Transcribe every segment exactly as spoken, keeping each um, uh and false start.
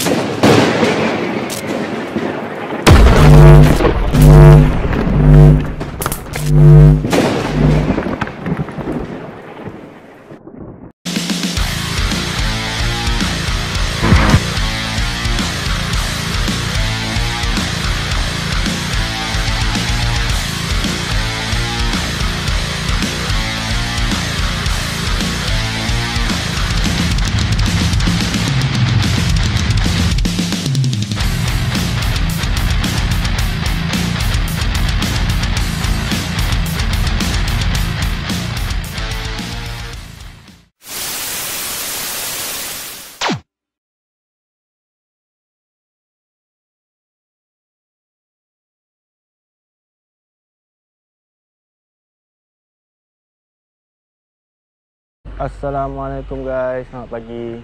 Assalamualaikum guys, selamat pagi.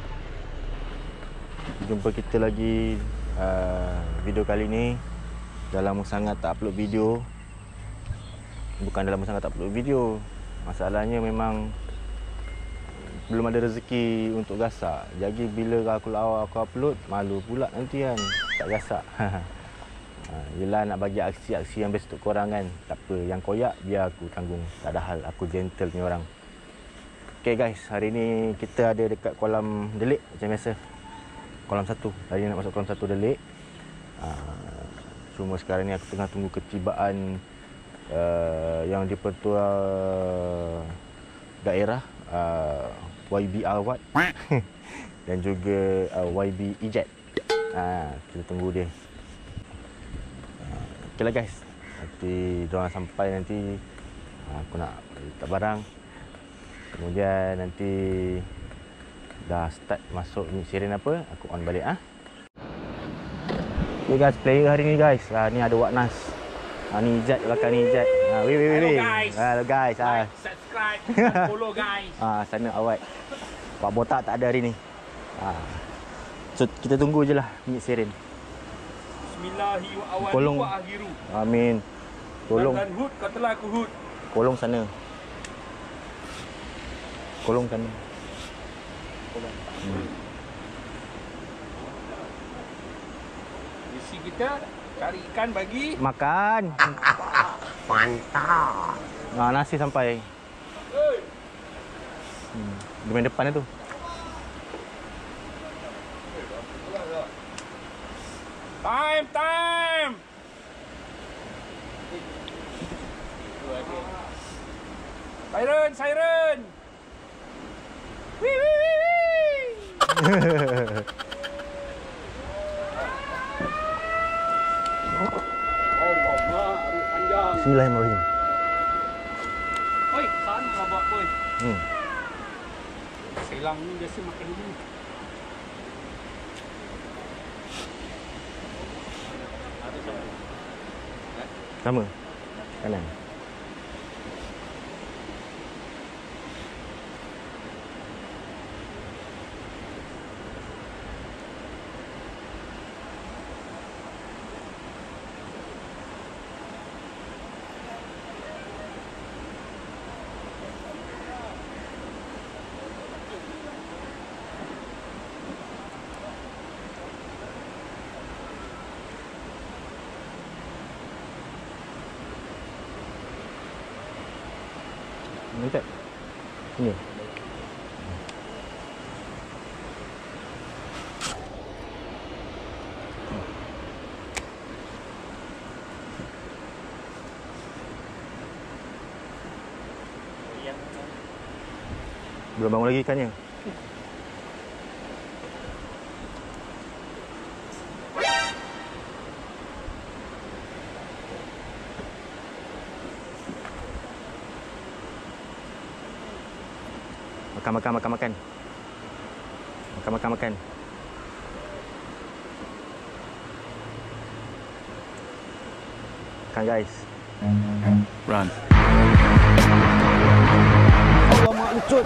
Jumpa kita lagi uh, video kali ni. Dah lama sangat tak upload video. Bukan dah lama sangat tak upload video, masalahnya memang belum ada rezeki untuk gasak. Jadi bila aku awal aku upload, malu pula nanti kan tak gasak. Yelah nak bagi aksi-aksi yang best untuk korang kan. Tak apa, yang koyak biar aku tanggung. Tak ada hal, aku gentle ni orang. Okay guys, hari ni kita ada dekat kolam delik macam biasa. Kolam satu. Hari ni nak masuk kolam satu delik. uh, Cuma sekarang ni aku tengah tunggu ketibaan uh, yang di-Pertua daerah uh, Y B Awad dan juga uh, Y B Ijat. uh, Kita tunggu dia. uh, Okay lah guys, nanti diorang sampai nanti uh, aku nak letak barang. Kemudian nanti dah start masuk ni siren apa, aku on balik ah. Okay guys, player hari ni guys. Ah ni ada Waknas. Ah ni Ijat belakang ni Ijat. Ah weh weh weh. Hello guys. Hello guys. Ah like, subscribe, follow guys. Ah sana awak. Pak botak tak ada hari ni. Ah. So kita tunggu je lah bunyi siren. Bismillahirrahmanirrahim. Amin. Tolong. Dan hud katalah aku hud. Kolong sana. Kolong sana. Kolong. Hmm. Misi kita cari ikan bagi makan. mantap. Ah nasi sampai. Hey. Hmm. Di main depan tu. Time, time. Siren, siren. Wee wee wee wee. Allah, hari panjang. Bismillahirrahmanirrahim. Oi, san kau buat boy. Hmm. Selang ni biasa makan dulu. Sama. Kanan. Ni tak? Sini. Belum bangun lagi ikannya. Makan, makan, makan, makan. Makan, makan, makan. Makan, guys. Run. Allah mak lucut.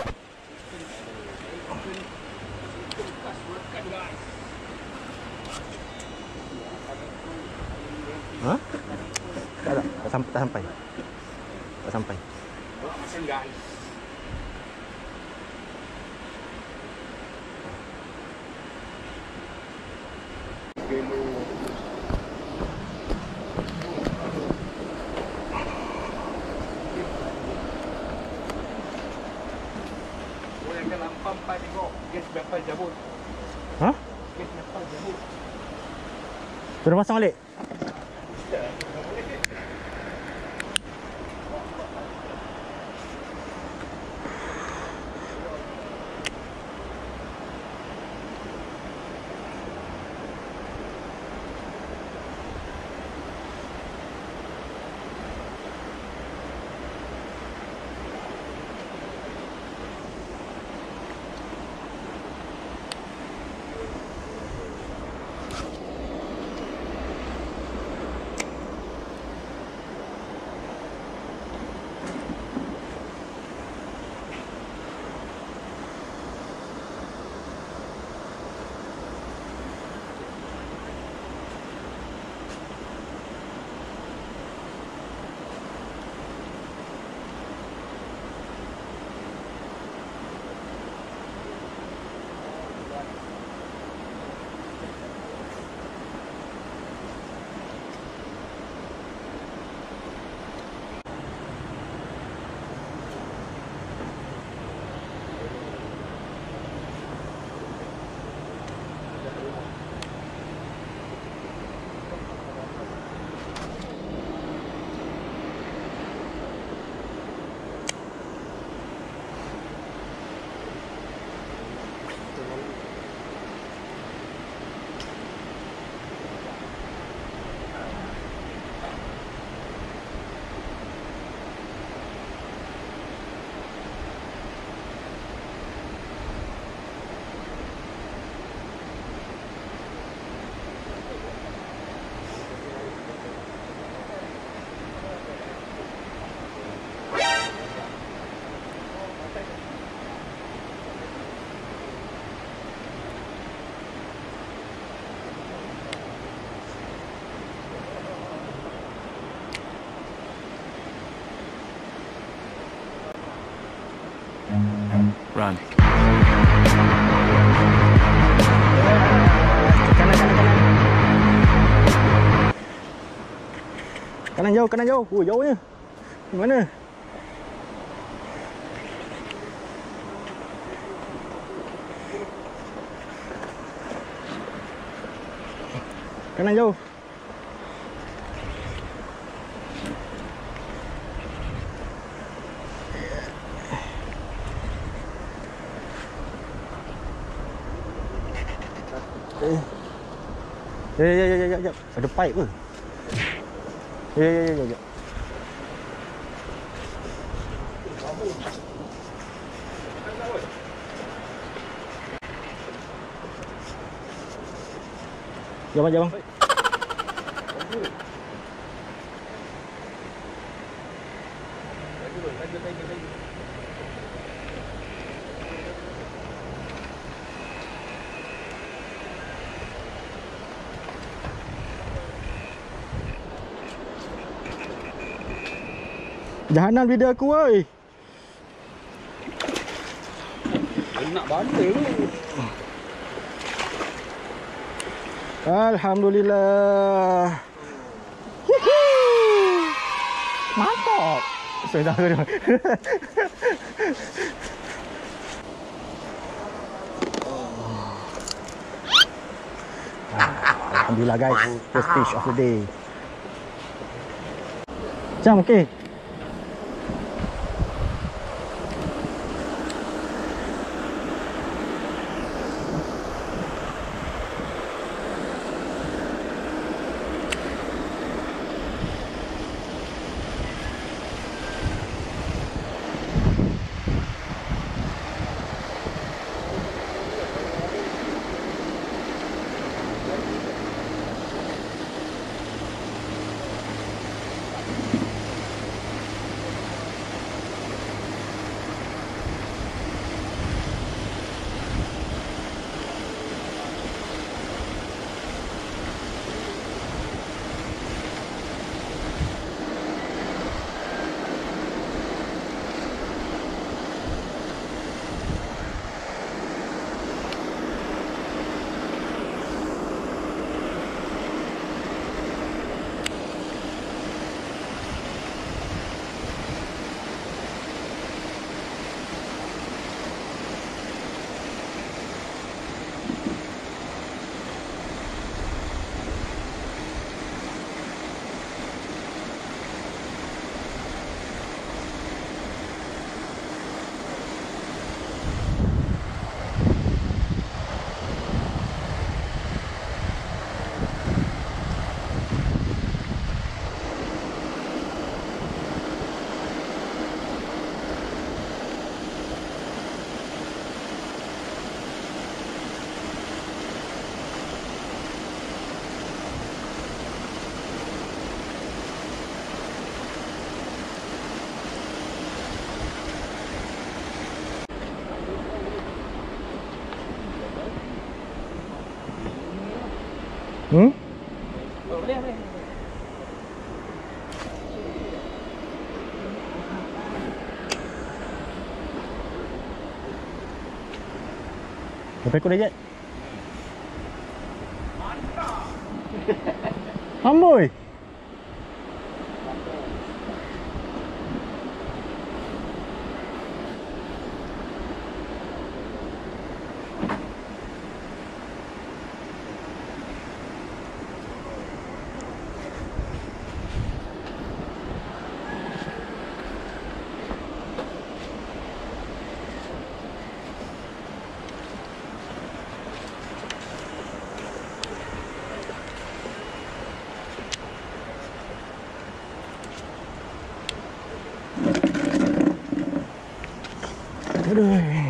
Ha? Tak tak, tak sampai, tak sampai. Tak sampai. Masih guys. Boleh ke lampam pai tengok gas berapa jabut. Ha? Gas berapa jabut. Sudah pasang balik? Run. Kanan, kanan, kanan. Kanan jauh, kanan jauh. Oh, jauhnya. Di mana? Kanan jauh. Eh. Ya ya ya ya ya. Ada pipe ke? Ya ya ya ya. Jom aja, bang. Jahanam video aku, woi. Nak bandar tu. Alhamdulillah. Hihi. Mantap. Sudah ke dia? Alhamdulillah guys, first fish of the day. Macam okey. Hmm? Oh, boleh, boleh. Lepas aku dah jat. Amboi. Aduh.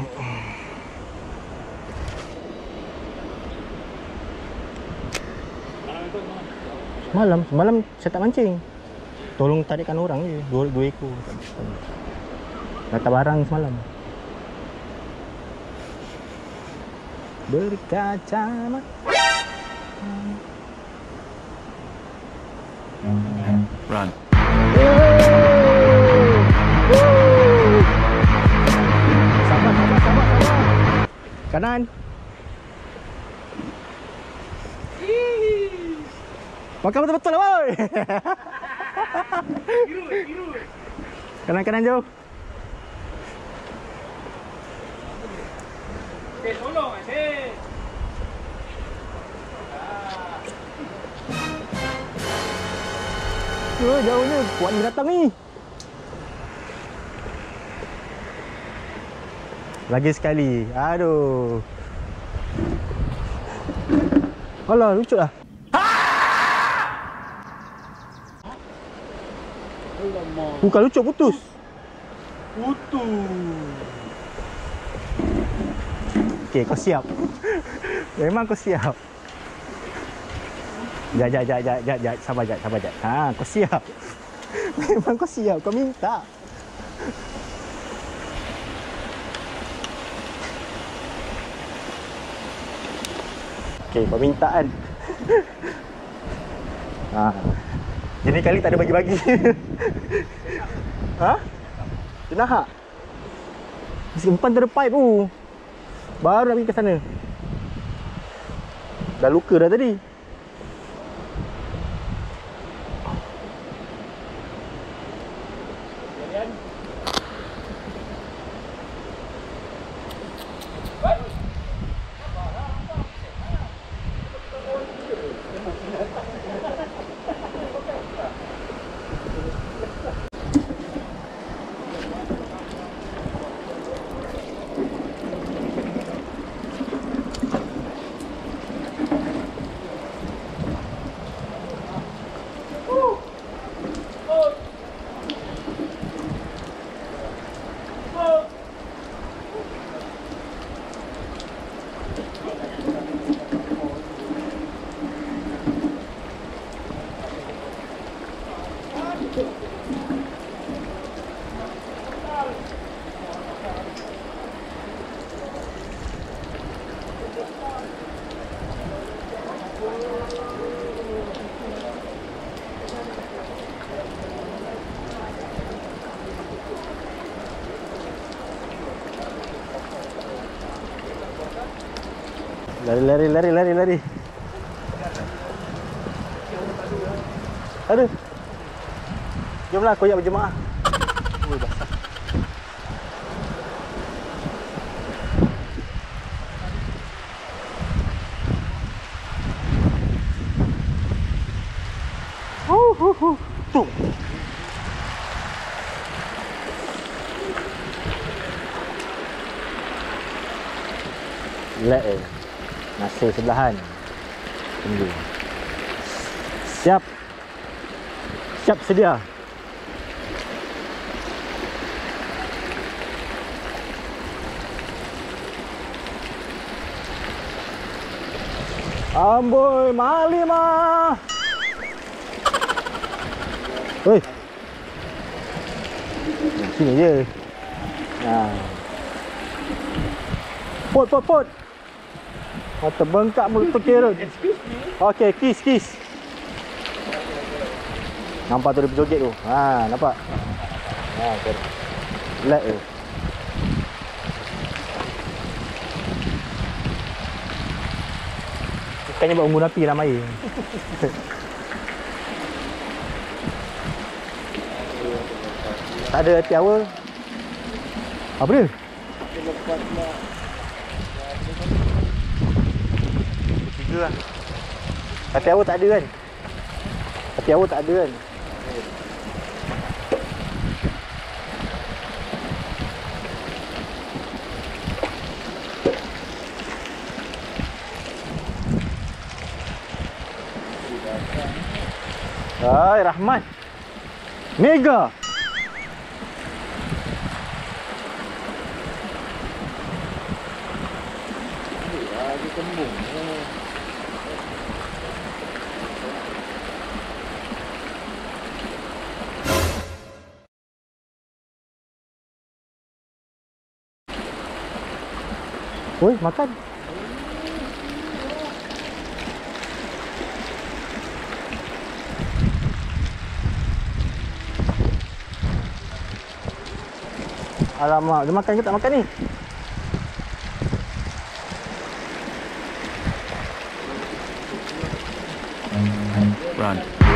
Semalam, semalam saya tak mancing. Tolong tarikkan orang je, dua, dua ekor. Data barang semalam. Berkacamata. Run. Sabar, sabar, sabar, sabar. Kanan. Makan betul-betul lah, boy. Biru, biru. Kanan-kanan jauh. Eh, tolong, eh. Oh, jauhnya. Kuat ni datang ni. Lagi sekali. Aduh. Alah, lucut lah. Bukan lucut, putus. Putus. Okey, kau siap. Memang kau siap. Jap, jap, jap, jap, jap, jap. Sabar, jap, sabar, jap. Ha, kau siap. Memang kau siap, kau minta. Okey, permintaan. Ha. Jadi kali tak ada bagi-bagi. Ha? Kenapa hak? Simpan tak ada pipe tu. Baru nak pergi ke sana. Dah luka dah tadi. Lari, lari, lari, lari, lari. Aduh. Jomlah koyak berjemaah. Ui, basah. Huh, huh, huh. Tung. Relax eh. Masih sebelahan. Tunggu. Siap. Siap sedia. Amboi, mali mah. Oi. Sini je. Nah. Pot, pot, pot. Oh, terbengkak mulut tu Karen. Okey, kiss, kiss. Nampak tu dia berjoget tu. Ha, nampak? Ha, okay. Like tu. Bukannya buat unggun api dalam air. Tak ada happy hour. Apa dia? Tiga lah. Happy hour tak ada kan? Happy hour tak ada kan? Hai, Rahman. Mega. Lagi kembung. Oi, makan. Alamak, dia makan ke tak makan ni? Run.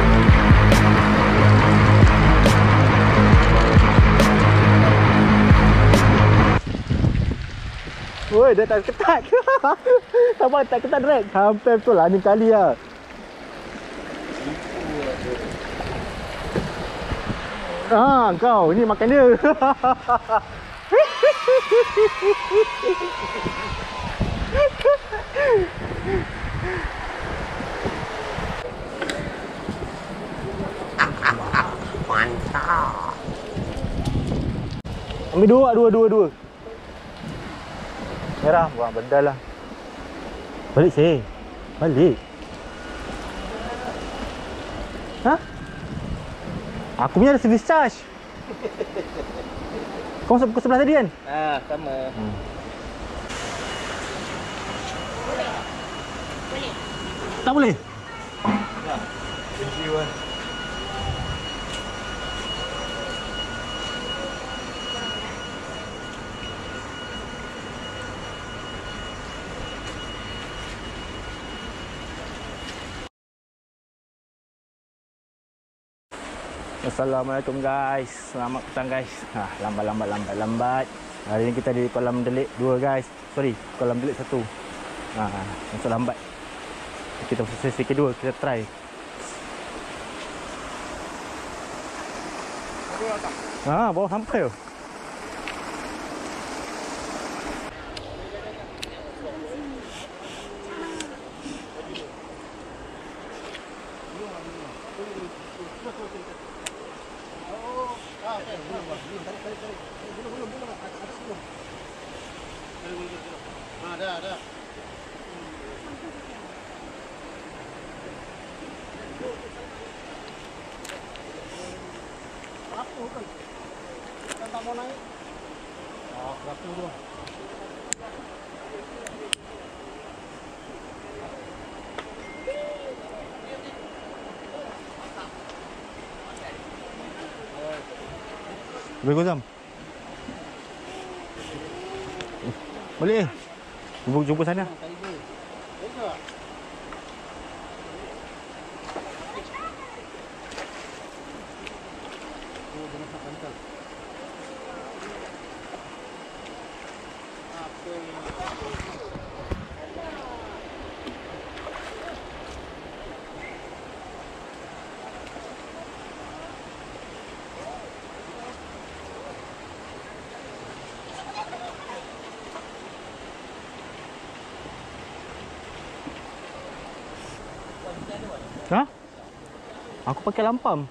Woi, dia tak ketat. Sabar, tak ketat direct. Hampir betul lah, ni kali lah. Ah, kau, ni makan dia. Mantap. Ambil dua, dua, dua, dua. Merah, buang benda lah. Balik sih. Balik. Hah? Aku punya ada service charge. Kau masuk pukul sebelas tadi kan? Ah, sama. Hmm. Boleh? Boleh? Tak boleh? Ya. Thank you. Assalamualaikum guys. Selamat petang guys. Ha, lambat lambat lambat lambat. Hari ni kita di kolam delik dua guys. Sorry, kolam delik satu. Ha, masuk lambat. Kita sesi kedua kita try. Ha, bawa sampai tu. Ada, ada. Apa kan? Kan tak mau naik. Ah, berapa tu? Boleh Gozam? Boleh eh? Jumpa, jumpa sana. Ha? Aku pakai lampam.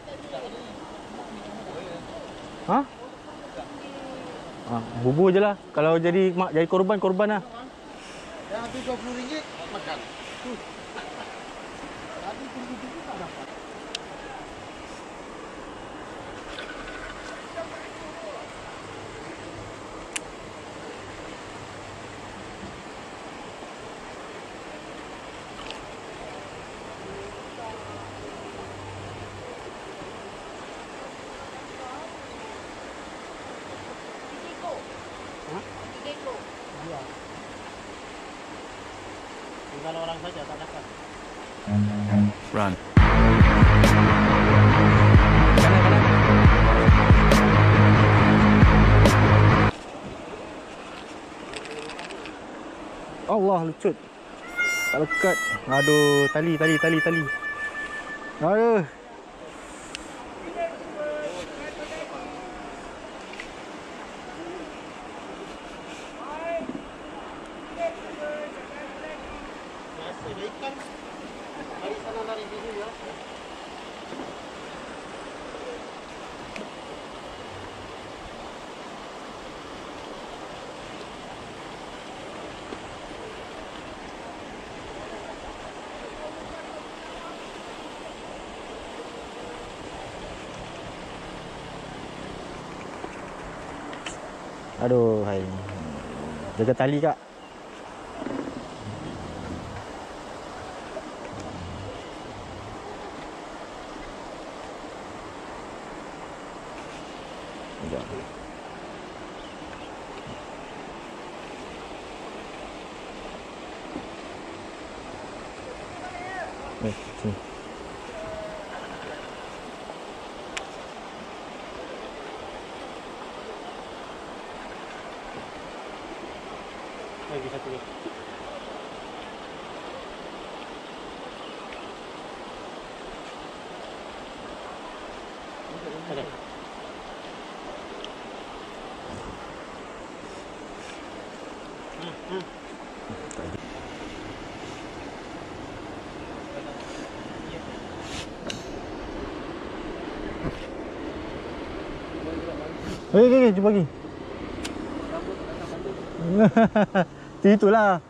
Ha? Ha, bubur je lah. Kalau jadi mak jadi korban, korban lah. Yang habis dua puluh ringgit makan. Tu. Tadi tunggu tunggu tak dapat. Tinggal orang saja tak dapat. Run. Allah, lucut. Tak lekat. Aduh, tali, tali, tali, tali. Aduh. Biasa dia ikan. Lari sana lari sini ya. Aduh, hai. Jaga tali, Kak. Sekejap. Eh, sini. Lagi satu lagi. Ada. Hmm, hmm. Okey, okey, jumpa lagi. Itulah.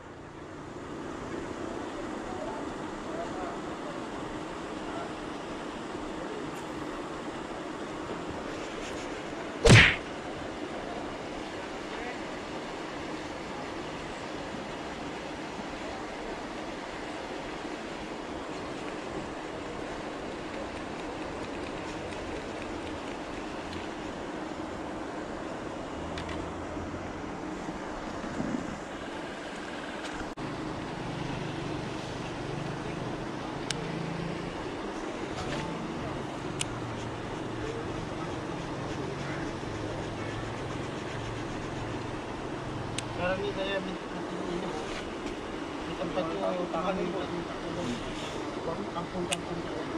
Sekarang ni saya minta ini. Di tempat tu tangan minta minta tolong. Kampung-kampung.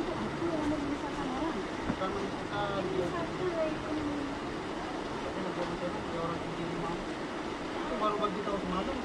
Bukan mengisahkan dia. Tapi nak buat macam tu orang tinggi lima. Itu baru bagi tahu semalam.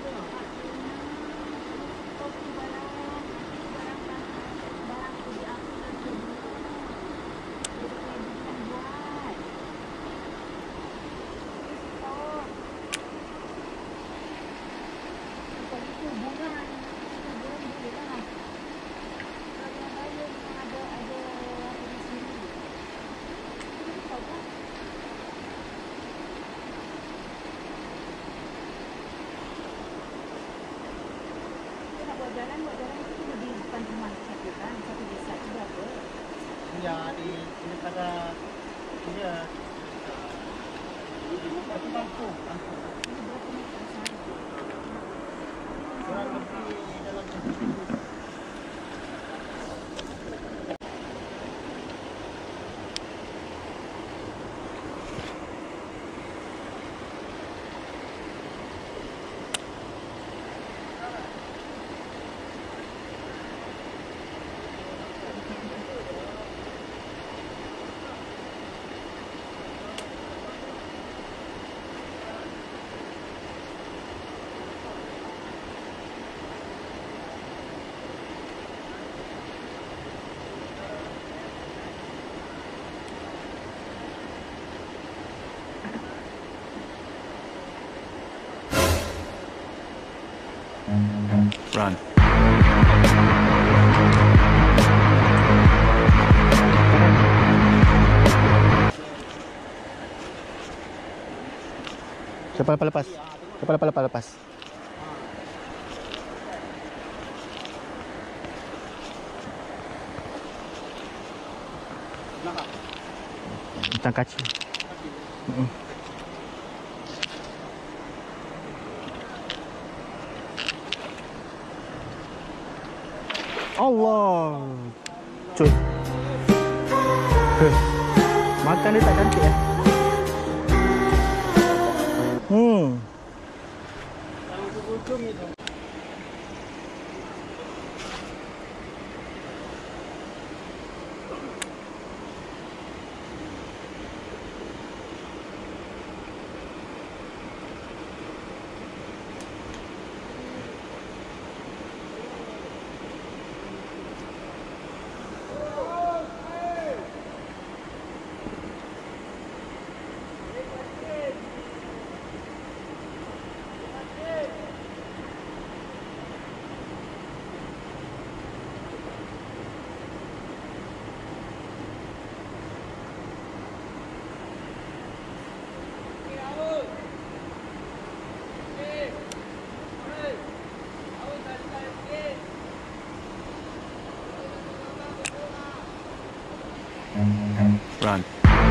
Jalan buat jalan itu cuma di depan rumah satu kan, satu desa itu berapa? Ya di ini pada dia satu kampung, kampung. Ini berapa meter sana? Kurang lebih dalam satu Run. Cepat lepas lepas. Cepat lepas lepas lepas. belakang. Tentang kaca. Mm. Allah. Cut. Heh. Makan dia tak cantik eh. Hmm. Kalau ujung itu. Run.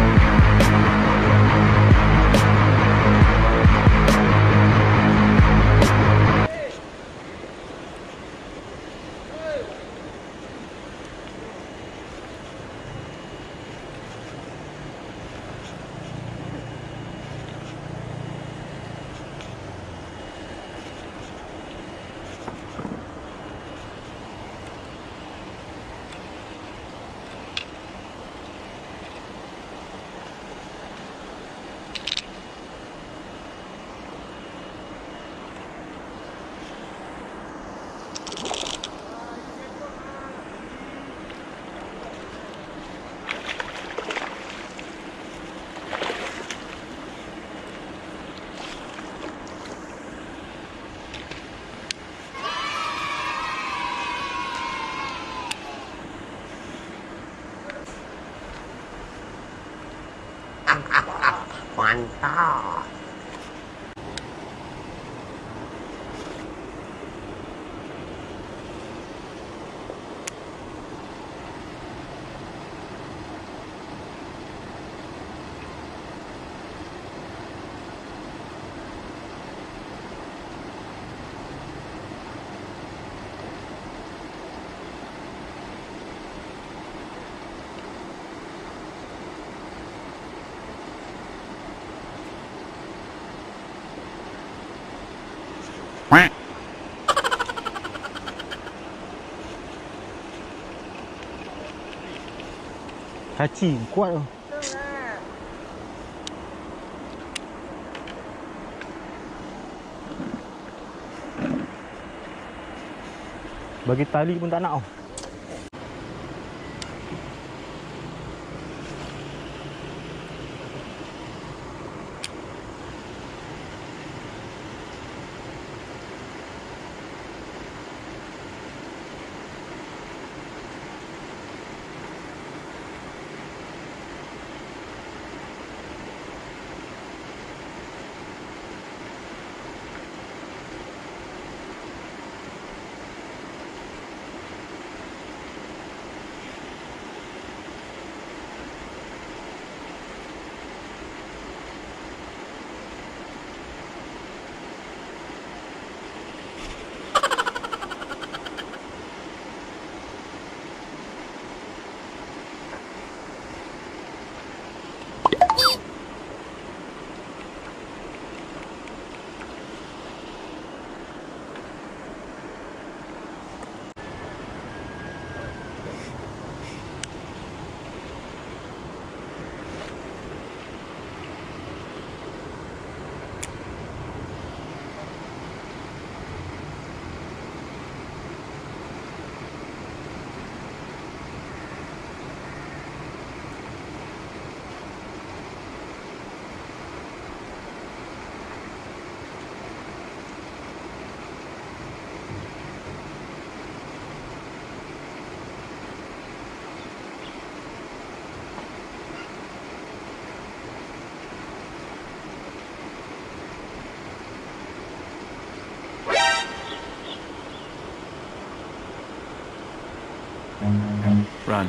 Mantap. Caci kuat tu. Bagi tali pun tak nak tau. Run.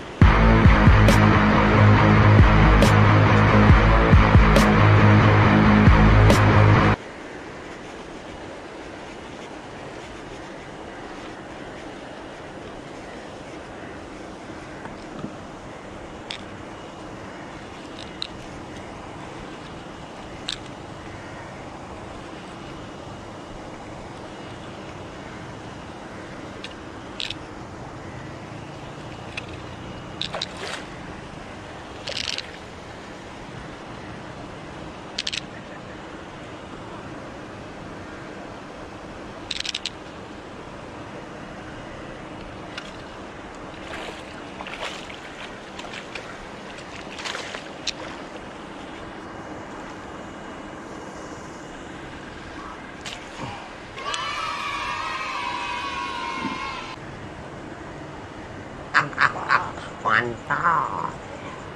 Mantap.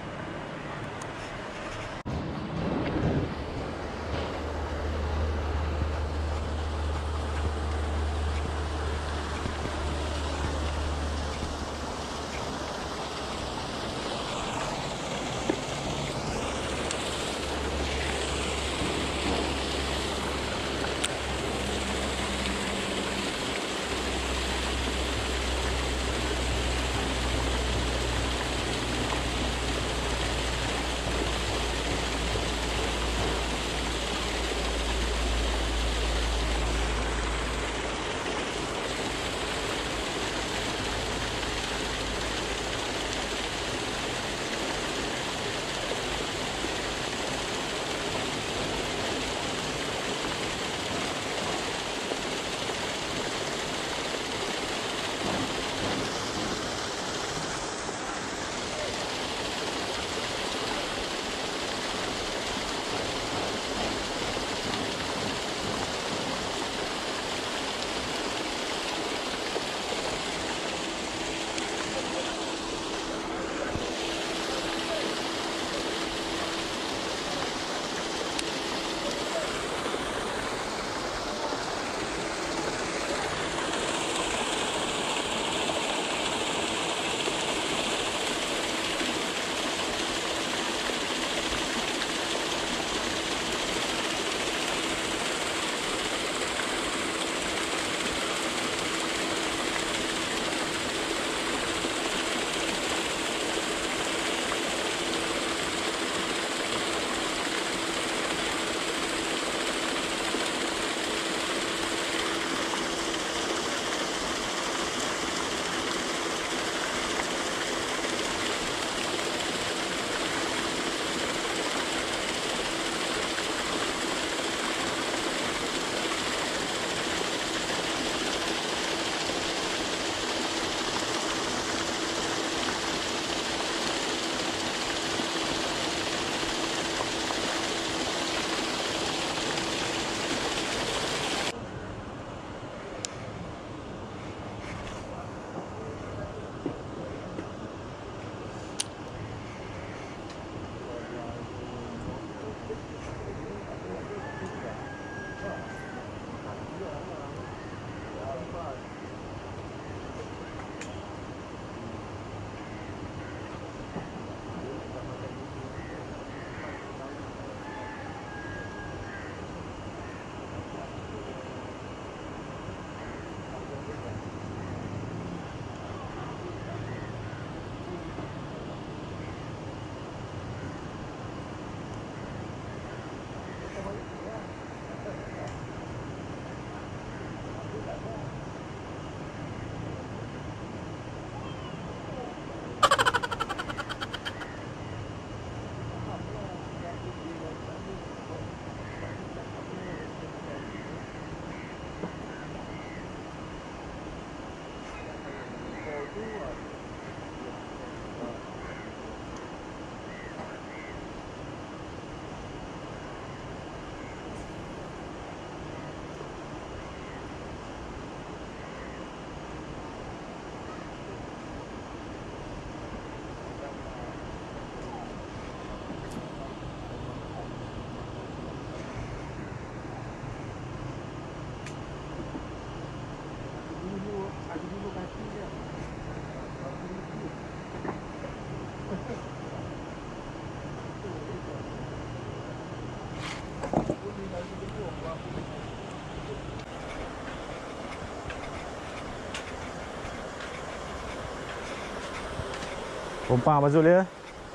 Tumpang Abang Zul ya.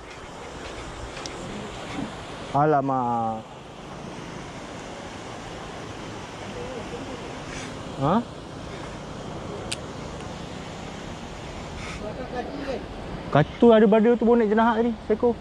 Alamak. Ha? Katu ada pada tu bonek jenahak tadi, seekor.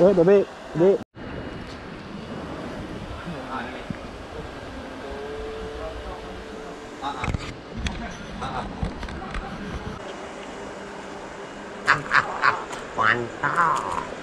Eh, baik. Baik. Mantap.